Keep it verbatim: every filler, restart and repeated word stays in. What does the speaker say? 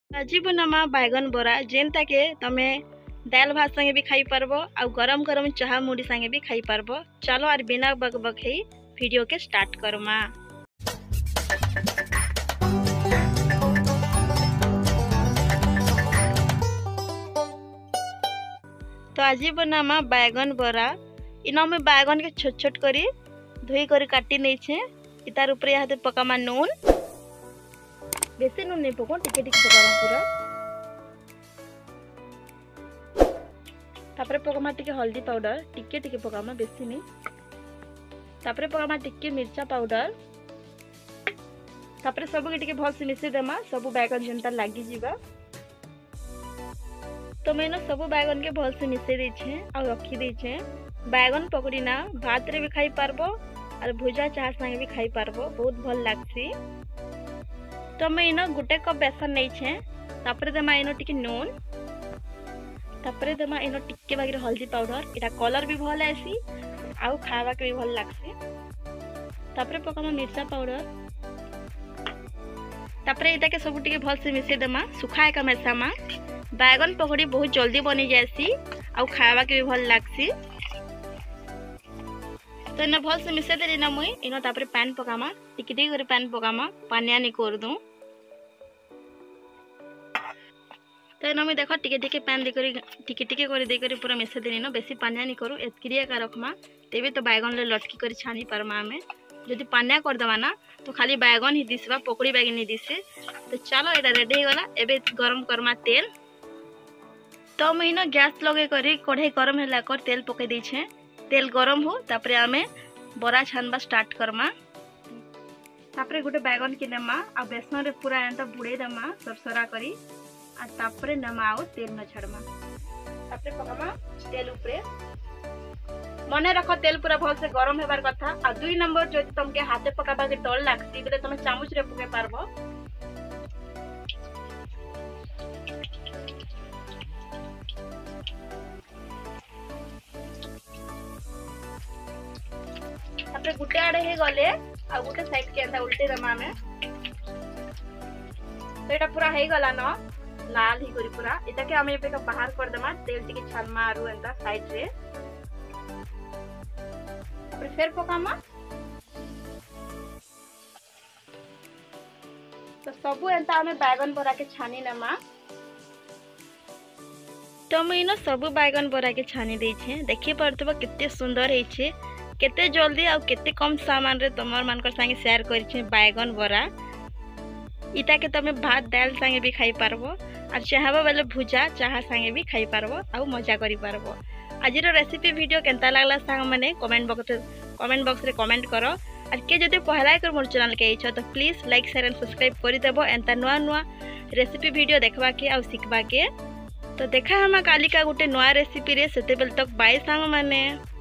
आज बनमा बैगन बरा जेनता के तमे दाल भात संगे भी खाई पारबो आ गरम गरम चाह मुड़ी संगे भी खाई पारबो। चलो आर बिना बक बक है वीडियो के स्टार्ट करमा। तो आज बनमा बैगन बरा इना में बैगन के छोट छोट करी धोई करी काटी नहीं छे। इतार ऊपर यहाँ पकामा नून, बेसी नून नहीं पको, टिके टिके पकामा पूरा। तापरे पकामा टिके हल्दी पाउडर, टिके टिके पकामा, बेसी नहीं। तापरे पकामा टिके मिर्चा पाउडर। तापरे सब के टिके भल से मिसे देमा, सब बैगन जनता लागी जीवा। तो मैंने सब बैगन के भल से मिसे दी छे और रखी दी छे। बैगन पकड़ी ना भात रे भी खाई पारबो और भुजा चाह संगे भी खाई पारबो, बहुत भल लागसी। तो मैं इनो गुटे कप बेसन नहीं छे। तापरे देमा इनो टिके नून, तापरे देमा इनो टिके बागी हल्दी पाउडर। इटा कलर भी भल आसी आउ खावा के भी भल लागसी। तापरे पकामा मिर्चा पाउडर। तापरे इटा के सब टिके भल से मिसे देमा सुखाए का मेसामा। बैगन पकड़ी बहुत जल्दी बनी जासी आउ खावा के भी भल लागसी। तो इना भल से मिसे देली ना मुई इनो। तापरे पैन पकामा, टिके टिके करे पैन पकामा, पानिया नहीं कर दूं। तो इना मुई देखो टिके टिके पैन दे करी टिके टिके करे दे करी पूरा मिसे देली ना। बेसी पानिया नहीं करू, एतकिरिया का रखमा, तेबे तो बैगन ले लटकी करी छानी परमा। हमें जदि पानिया कर देवा ना तो खाली बैगन ही दिसबा, पकड़ी बैगन नहीं दिसे। तो चलो एटा रेडी हो गला। एबे गरम करमा तेल। तो मुई ना गैस लगे करी कढ़ाई गरम होला कर तेल पके दी छे। तेल गरम हो तापरे आमे बरा छानबा स्टार्ट करमा। तापरे गोटे बैगन के नेमा आ बेसन रे पूरा एंता बुड़े देमा सरसरा करी आ तापरे नेमा आउ तेल न छड़मा। तापरे पकामा तेल ऊपरे। मने रखो तेल पूरा भल से गरम हेबार कथा। आ दुई नंबर जो तुमके हाथे पकाबा के डर लागसी बेले तुम चामच रे पके पारबो। तापरे गुटे आड़े हे गले आ गुटे साइड के एंता उल्टे दमा में। तो एटा पूरा हे गला न लाल ही करी पूरा। एटा के हमें पे बाहर कर देमा। तेल टिके छानमा आरु एंता साइड रे। तापरे फिर पकामा। तो सब एंता हमें बैगन बरा के छानी नेमा। तो मुई न सब बैगन बरा के छानी दे छे। देखि परतबो कितने सुंदर हे छे, केते जल्दी आ केते कम सामान रे तमर मानकर संगे शेयर करी छे बैगन बरा। इटा के तमे भात दाल संगे भी खाई पारबो और चाहबो बेले भुजा चाह संगे भी खाई पारबो आ मजा करी पारबो। आज रो रेसिपी वीडियो केनता लागला सांग माने कमेंट बॉक्स कमेंट बॉक्स रे कमेंट करो। और के जदि पहला कर मोर चैनल के इच्छा तो please like share and subscribe करि देबो एंता नुआ नुआ रेसिपी वीडियो देखबा के आ सिखबा के। तो देखा हम कालिका गुटे नुआ रेसिपी रे। सेते बेल तक बाय सांग माने।